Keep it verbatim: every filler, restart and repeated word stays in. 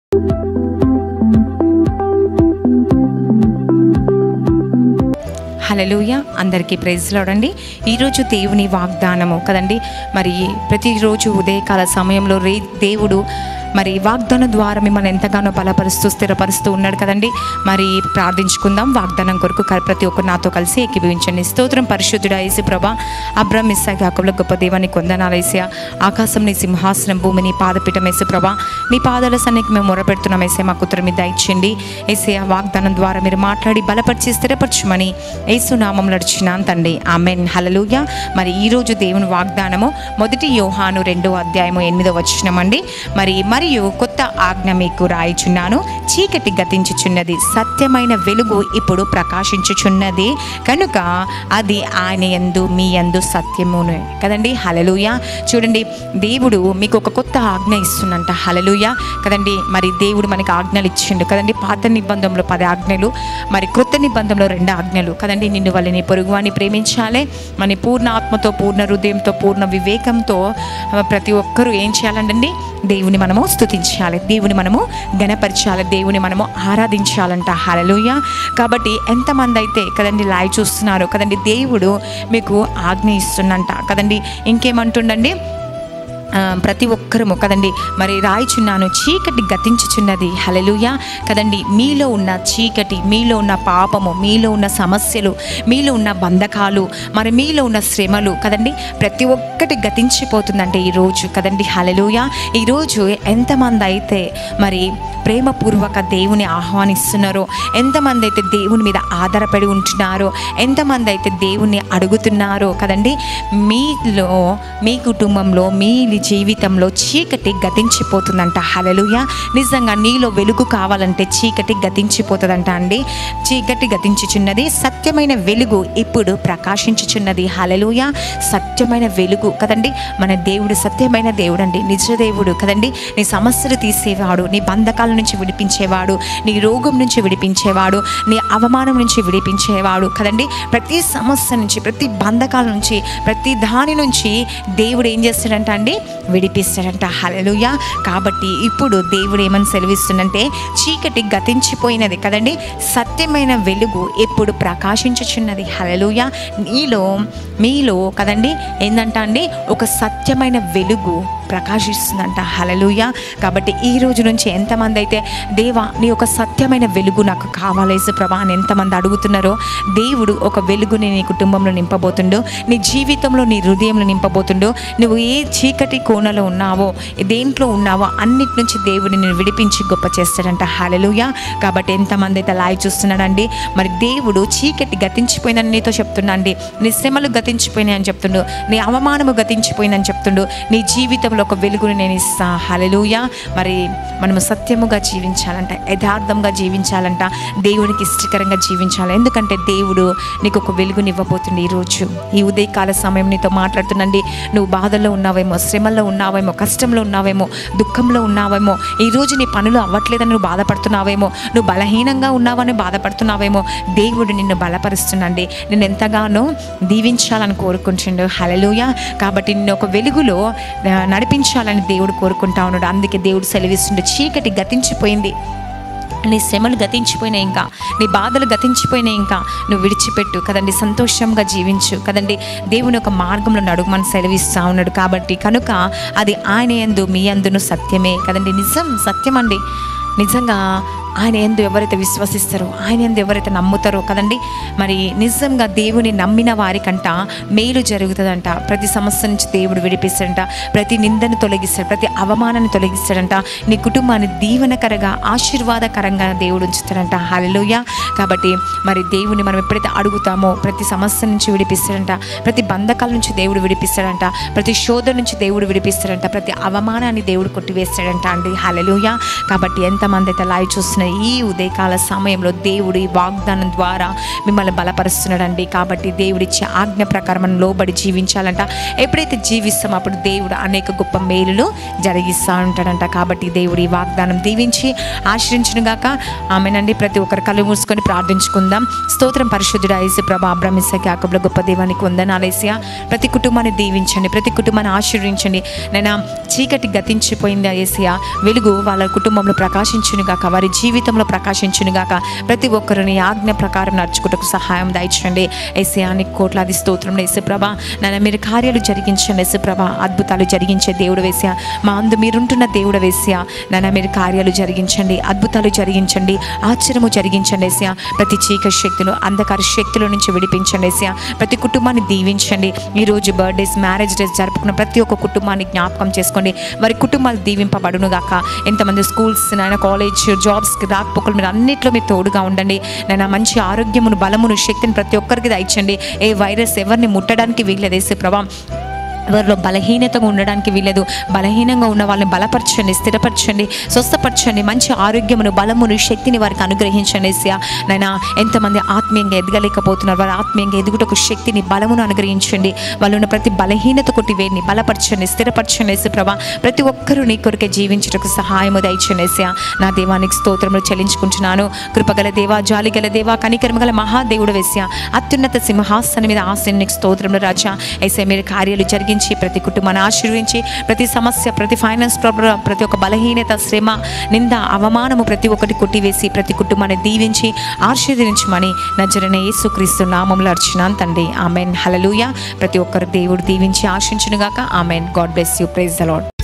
హల్లెలూయా. అందరికీ praise lord అండి. ఈరోజు దేవుని వాగ్దానము కదండి. మరి ప్రతిరోజు ఉదయకాల సమయంలో రే దేవుడు మరి వాగ్దానం ద్వారా మిమ్మల్ని ఎంతగానో బలపరుస్తూ స్థిరపరుస్తూ ఉన్నాడు కదండి. మరి ప్రార్థించుకుందాం. వాగ్దానం కొరకు ప్రతి ఒక్కరు నాతో కలిసి ఏకీభవించండి. స్తోత్రం పరిశుద్ధుడా యేసు ప్రభువా, అబ్రహాము ఇస్సాకు యాకోబుల గొప్ప దేవానికి వందనాలు యేసయ్యా. ఆకాశం నీ సింహాసనం, భూమి నీ పాదపీఠం యేసు ప్రభువా. నీ పాదాల సన్నిధికి మేము మొరపెడుతున్నాం యేసయ్యా. మాకు ఉత్తరం మీద దయచేయండి యేసయ్యా. వాగ్దానం ద్వారా మీరు మాట్లాడి బలపరిచి స్థిరపరచమని యేసు నామములో నడిచినాను తండ్రి. ఆమేన్. హల్లెలూయా. మరి ఈరోజు దేవుని వాగ్దానము మొదటి యోహాను రెండో అధ్యాయము ఎనిమిదో వచనం అండి. మరి మరియు కొత్త ఆజ్ఞ మీకు రాయిచున్నాను, చీకటి గతించుచున్నది, సత్యమైన వెలుగు ఇప్పుడు ప్రకాశించుచున్నది కనుక అది ఆయన యందు మీ యందు సత్యమును కదండి. హల్లెలూయా. చూడండి, దేవుడు మీకు ఒక కొత్త ఆజ్ఞ ఇస్తున్నంట. హల్లెలూయా కదండి. మరి దేవుడు మనకి ఆజ్ఞలు ఇచ్చిండు కదండి. పాత నిబంధనలో పది ఆజ్ఞలు, మరి క్రొత్త నిబంధనలో రెండు ఆజ్ఞలు కదండి. నిన్ను వల్ల నీ పొరుగువాన్ని ప్రేమించాలి, మన పూర్ణ ఆత్మతో, పూర్ణ హృదయంతో, పూర్ణ వివేకంతో ప్రతి ఒక్కరూ ఏం చేయాలండి? దేవుని మనము స్తుతించాలి, దేవుని మనము గణపరచాలి, దేవుని మనము ఆరాధించాలంట. హల్లెలూయా. కాబట్టి ఎంతమంది అయితే కదండి లైవ్ చూస్తున్నారు కదండి, దేవుడు మీకు ఆజ్ఞ ఇస్తున్నంట కదండి. ఇంకేమంటుండండి? ప్రతి ఒక్కరము కదండి మరి రాయిచున్నాను, చీకటి గతించుచున్నది. హల్లెలూయా కదండి. మీలో ఉన్న చీకటి, మీలో ఉన్న పాపము, మీలో ఉన్న సమస్యలు, మీలో ఉన్న బంధకాలు, మరి మీలో ఉన్న శ్రమలు కదండి ప్రతి ఒక్కటి గతించిపోతుందంటే ఈరోజు కదండి. హల్లెలూయా. ఈరోజు ఎంతమంది అయితే మరి ప్రేమపూర్వక దేవుని ఆహ్వానిస్తున్నారో, ఎంతమంది అయితే దేవుని మీద ఆధారపడి ఉంటున్నారో, ఎంతమంది అయితే దేవుణ్ణి అడుగుతున్నారో కదండి, మీలో, మీ కుటుంబంలో, మీ జీవితంలో చీకటి గతించిపోతుందంట. హల్లెలూయా. నిజంగా నీలో వెలుగు కావాలంటే చీకటి గతించిపోతుందంట అండి. చీకటి గతించుచున్నది, సత్యమైన వెలుగు ఇప్పుడు ప్రకాశించుచున్నది. హల్లెలూయా. సత్యమైన వెలుగు కదండి. మన దేవుడు సత్యమైన దేవుడు అండి, నిజ దేవుడు కదండి. నీ సమస్యలు తీసేవాడు, నీ బంధకాల నుంచి విడిపించేవాడు, నీ రోగం నుంచి విడిపించేవాడు, నీ అవమానం నుంచి విడిపించేవాడు కదండి. ప్రతి సమస్య నుంచి, ప్రతి బంధకాల నుంచి, ప్రతి దాని నుంచి దేవుడు ఏం చేస్తాడంట అండి? విడిపిస్తాడంట. హల్లెలూయా. కాబట్టి ఇప్పుడు దేవుడు ఏమని సెలవిస్తుందంటే, చీకటి గతించిపోయినది కదండి, సత్యమైన వెలుగు ఎప్పుడు ప్రకాశించుచున్నది. హల్లెలూయా. నీలో, మీలో కదండి ఏందంట అండి? ఒక సత్యమైన వెలుగు ప్రకాశిస్తుందంట. హల్లెలూయా. కాబట్టి ఈ రోజు నుంచి ఎంతమంది అయితే దేవా నీ ఒక సత్యమైన వెలుగు నాకు కావాలి యేసు ప్రభా అని ఎంతమంది అడుగుతున్నారో, దేవుడు ఒక వెలుగుని నీ కుటుంబంలో నింపబోతుండో, నీ జీవితంలో, నీ హృదయంలో నింపబోతుండో. నువ్వు ఏ చీకటి కోణలో ఉన్నావో, దేంట్లో ఉన్నావో అన్నిటి నుంచి దేవుడిని నేను విడిపించి గొప్ప చేస్తాడంట. హల్లెలూయా. కాబట్టి ఎంతమంది అయితే లైవ్ చూస్తున్నాడండి, మరి దేవుడు చీకటి గతించిపోయిందని నీతో చెప్తున్నాండి, నీ శ్రమలు గతించిపోయినాయని చెప్తుండు, నీ అవమానము గతించిపోయిందని చెప్తుండు, నీ జీవితంలో ఒక వెలుగుని నేను ఇస్తా. హల్లెలూయా. మరి మనము సత్యముగా జీవించాలంట, యథార్థంగా జీవించాలంట, దేవునికి ఇష్టకరంగా జీవించాలి. ఎందుకంటే దేవుడు నీకు ఒక వెలుగుని ఇవ్వబోతుంది. ఈరోజు ఈ ఉదయకాల సమయం నీతో మాట్లాడుతుండండి. నువ్వు బాధల్లో ఉన్నావేమో, శ్రమల్లో ఉన్నావేమో, కష్టంలో ఉన్నావేమో, దుఃఖంలో ఉన్నావేమో, ఈరోజు నీ పనులు అవ్వట్లేదని నువ్వు బాధపడుతున్నావేమో, నువ్వు బలహీనంగా ఉన్నావని బాధపడుతున్నావేమో, దేవుడు నిన్ను బలపరుస్తుండండి, నిన్ను ఎంతగానో దీవించాలని కోరుకుంటుండు. హల్లెలూయా. కాబట్టి నిన్ను ఒక వెలుగులో నడిపించాలని దేవుడు కోరుకుంటా ఉన్నాడు. అందుకే దేవుడు సెలవిస్తుండే, చీకటి గతించిపోయింది, నీ శ్రమలు గతించిపోయినాయి, ఇంకా నీ బాధలు గతించిపోయినాయి, ఇంకా నువ్వు విడిచిపెట్టు కదండి, సంతోషంగా జీవించు కదండి, దేవుని ఒక మార్గంలో నడుమని సెలవిస్తూ ఉన్నాడు. కాబట్టి కనుక అది ఆయన యందు మీ యందును సత్యమే కదండి. నిజం, సత్యం అండి. నిజంగా ఆయన యందు ఎవరైతే విశ్వసిస్తారో, ఆయన యందు ఎవరైతే నమ్ముతారో కదండి, మరి నిజంగా దేవుని నమ్మిన వారికంట మేలు జరుగుతుందంట. ప్రతి సమస్య నుంచి దేవుడు విడిపిస్తాడంట, ప్రతి నిందను తొలగిస్తాడు, ప్రతి అవమానాన్ని తొలగిస్తాడంట, నీ కుటుంబాన్ని దీవెనకరంగా, ఆశీర్వాదకరంగా దేవుడు ఉంచుతాడంట. హల్లెలూయా. కాబట్టి మరి దేవుని మనం ఎప్పుడైతే అడుగుతామో ప్రతి సమస్య నుంచి విడిపిస్తాడంట, ప్రతి బంధకాల నుంచి దేవుడు విడిపిస్తాడంట, ప్రతి శోధన నుంచి దేవుడు విడిపిస్తాడంట, ప్రతి అవమానాన్ని దేవుడు కొట్టివేస్తాడంట అండి. హల్లెలూయా. కాబట్టి ఎంతమంది అయితే లైవ్ చూస్తున్న ఈ ఉదయకాల సమయంలో దేవుడు ఈ వాగ్దానం ద్వారా మిమ్మల్ని బలపరుస్తున్నాడండి. కాబట్టి దేవుడిచ్చే ఆజ్ఞ ప్రకారం మనం లోబడి జీవించాలంట. ఎప్పుడైతే జీవిస్తామో అప్పుడు దేవుడు అనేక గొప్ప మేలులు జరిగిస్తూ ఉంటాడంట. కాబట్టి దేవుడు ఈ వాగ్దానం దీవించి ఆశ్రయించును గాక. ఆమెనండి. ప్రతి ఒక్కరు కళ్ళు మూసుకొని ప్రార్థించుకుందాం. స్తోత్రం పరిశుద్ధుడా యేసు ప్రభా అబ్రహాము ఇస్సాకు యాకోబుల గొప్ప దేవానికి వందనాలేసయ్యా. ప్రతి కుటుంబాన్ని దీవించండి, ప్రతి కుటుంబాన్ని ఆశీర్వదించండి. నేను చీకటి గతించిపోయింది యేసయ్యా, వెలుగు వాళ్ళ కుటుంబంలో ప్రకాశించును గాక, వారి జీవితంలో ప్రకాశించును గాక. ప్రతి ఒక్కరిని ఆజ్ఞ ప్రకారం నడుచుకుంటూ సహాయం దయచండి యేసయ్యా. నీకు కోట్లాది స్తోత్రం యేసు ప్రభా. నన్ను మీరు కార్యాలు జరిగించండి యేసు ప్రభా. అద్భుతాలు జరిగించే దేవుడు వేసయ్యా, మా అందు మీరుంటున్న దేవుడు వేసయ్యా. నన్ను మీరు కార్యాలు జరిగించండి, అద్భుతాలు జరిగించండి, ఆశ్చర్యము జరిగించండి యేసయ్యా. ప్రతి చీకటి శక్తులు, అంధకార శక్తుల నుంచి విడిపించండి యేసయ్యా. ప్రతి కుటుంబాన్ని దీవించండి. ఈరోజు బర్త్డేస్, మ్యారేజ్ డేస్ జరుపుకున్న ప్రతి ఒక్క కుటుంబాన్ని జ్ఞాపకం చేసుకోండి. వారి కుటుంబాలు దీవింపబడును గాక. ఎంతమంది స్కూల్స్ నాయన, కాలేజ్, జాబ్స్కి రాకపోకలు మీరు అన్నింటిలో మీరు తోడుగా ఉండండి. నేను మంచి ఆరోగ్యమును, బలమును, శక్తిని ప్రతి ఒక్కరికి దయచండి. ఏ వైరస్ ఎవరిని ముట్టడానికి వీల్లేదు యేసు ప్రభా. ఎవరిలో బలహీనతగా ఉండడానికి వీలేదు. బలహీనంగా ఉన్న వాళ్ళని బలపరచండి, స్థిరపరచండి, స్వస్థపరచండి. మంచి ఆరోగ్యమును, బలమును, శక్తిని వారికి అనుగ్రహించండి యేసయ్యా. నైనా ఎంతమంది ఆత్మీయంగా ఎదగలేకపోతున్నారు, వారి ఆత్మీయంగా ఎదుగుటకు శక్తిని, బలమును అనుగ్రహించండి. వాళ్ళు ఉన్న ప్రతి బలహీనత కొట్టివేడిని బలపరచండి, స్థిరపరచండి యేసు ప్రభా. ప్రతి ఒక్కరూ నీ కొరకే జీవించుటకు సహాయము దయచండి యేసయ్యా. నా దేవానికి స్తోత్రములు చెల్లించుకుంటున్నాను. కృపగల దేవా, జాలిగల దేవా, కనికరమగల మహాదేవుడు యేసయ్యా. అత్యున్నత సింహాసనం మీద ఆసీనునికి స్తోత్రములు రాజా. యేసయ్యా మీరు కార్యాలు జరిగి ప్రతి కుటుంబాన్ని ఆశీర్వించి, ప్రతి సమస్య, ప్రతి ఫైనాన్స్ ప్రాబ్లం, ప్రతి ఒక్క బలహీనత, శ్రమ, నింద, అవమానము ప్రతి ఒక్కటి కొట్టివేసి ప్రతి కుటుంబాన్ని దీవించి ఆశీర్వదించమని నజరేయుడైన యేసుక్రీస్తు నామములో అర్చున్నాను తండ్రి. ఆమెన్. హల్లెలూయా. ప్రతి ఒక్కరు దేవుడు దీవించి ఆశీర్వదించును గాక. Amen. God bless you. Praise the lord.